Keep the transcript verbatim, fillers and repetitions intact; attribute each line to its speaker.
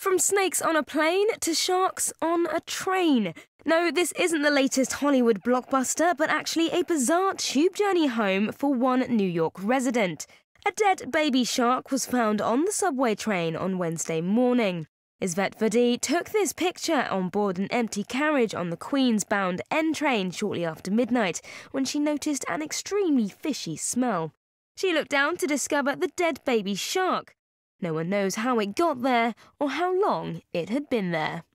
Speaker 1: From snakes on a plane to sharks on a train. No, this isn't the latest Hollywood blockbuster, but actually a bizarre tube journey home for one New York resident. A dead baby shark was found on the subway train on Wednesday morning. Isvett Verde took this picture on board an empty carriage on the Queens-bound N train shortly after midnight when she noticed an extremely fishy smell. She looked down to discover the dead baby shark. No one knows how it got there or how long it had been there.